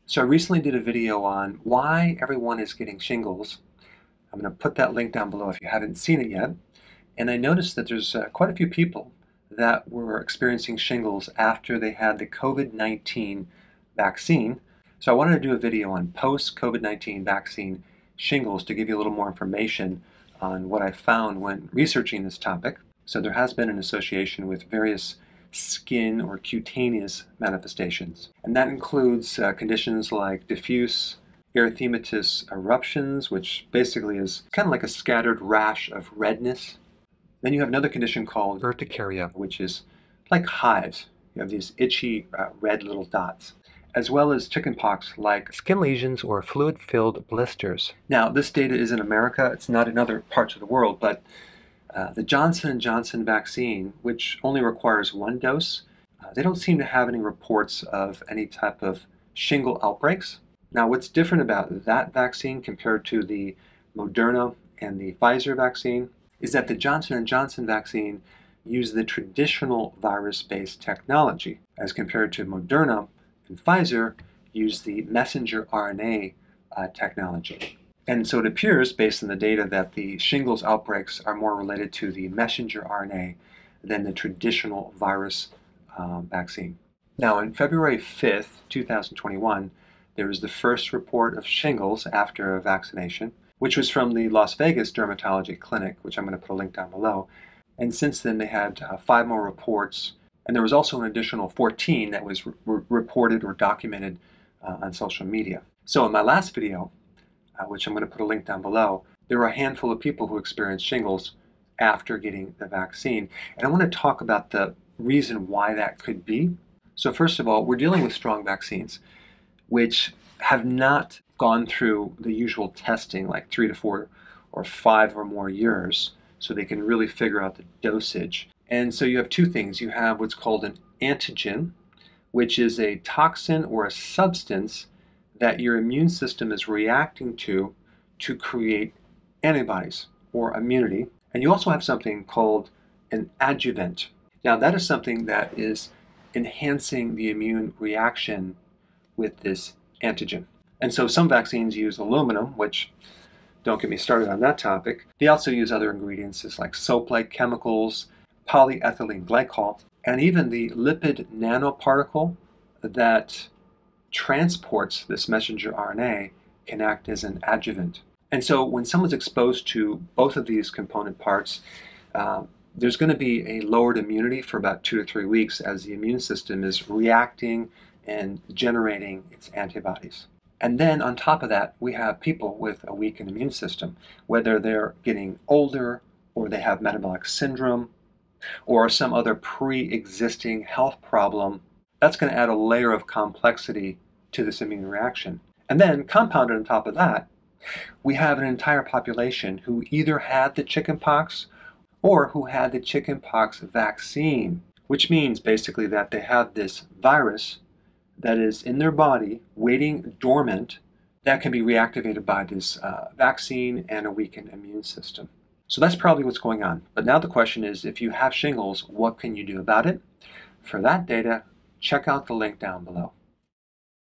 So I recently did a video on why everyone is getting shingles. I'm going to put that link down below if you haven't seen it yet. And I noticed that there's quite a few people that were experiencing shingles after they had the COVID-19 vaccine. So I wanted to do a video on post-COVID-19 vaccine shingles to give you a little more information on what I found when researching this topic. So there has been an association with various skin or cutaneous manifestations. And that includes conditions like diffuse erythematous eruptions, which basically is kind of like a scattered rash of redness. Then you have another condition called urticaria, which is like hives. You have these itchy red little dots, as well as chickenpox-like skin lesions or fluid-filled blisters. Now, this data is in America. It's not in other parts of the world, but the Johnson & Johnson vaccine, which only requires one dose, they don't seem to have any reports of any type of shingle outbreaks. Now, what's different about that vaccine compared to the Moderna and the Pfizer vaccine is that the Johnson & Johnson vaccine used the traditional virus-based technology, as compared to Moderna and Pfizer used the messenger RNA technology. And so it appears, based on the data, that the shingles outbreaks are more related to the messenger RNA than the traditional virus vaccine. Now, on February 5th, 2021, there was the first report of shingles after a vaccination, which was from the Las Vegas Dermatology Clinic, which I'm going to put a link down below. And since then, they had 5 more reports, and there was also an additional 14 that was reported or documented on social media. So in my last video, which I'm going to put a link down below, there were a handful of people who experienced shingles after getting the vaccine. And I want to talk about the reason why that could be. So first of all, we're dealing with strong vaccines, which have not gone through the usual testing, like 3 to 4 or 5 or more years, so they can really figure out the dosage. And so you have two things. You have what's called an antigen, which is a toxin or a substance that your immune system is reacting to create antibodies or immunity. And you also have something called an adjuvant. Now, that is something that is enhancing the immune reaction with this antigen. And so some vaccines use aluminum, which, don't get me started on that topic. They also use other ingredients like soap-like chemicals, polyethylene glycol, and even the lipid nanoparticle that transports this messenger RNA can act as an adjuvant. And so when someone's exposed to both of these component parts, there's going to be a lowered immunity for about 2 to 3 weeks as the immune system is reacting and generating its antibodies. And then on top of that, we have people with a weakened immune system, whether they're getting older or they have metabolic syndrome or some other pre-existing health problem. That's going to add a layer of complexity to this immune reaction. And then compounded on top of that, we have an entire population who either had the chickenpox or who had the chickenpox vaccine, which means basically that they have this virus that is in their body waiting dormant that can be reactivated by this vaccine and a weakened immune system. So that's probably what's going on. But now the question is, if you have shingles, what can you do about it? For that data, check out the link down below.